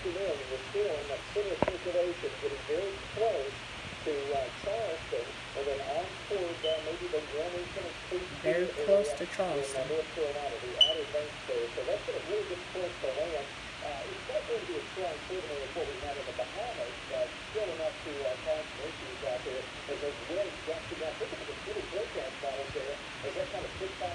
afternoon, we're still in that center circulation, getting very close to Charleston, and then on toward maybe the Wilmington and Very Cleveland close area to in Charleston. North Carolina, the Outer Banks there. So that's been a really good place to land. It's not going to be as strong certainly as what we had in the Bahamas, but still enough to cause some issues out there as those winds gusting up. Look at the little breakdown bottles there as that kind of puts back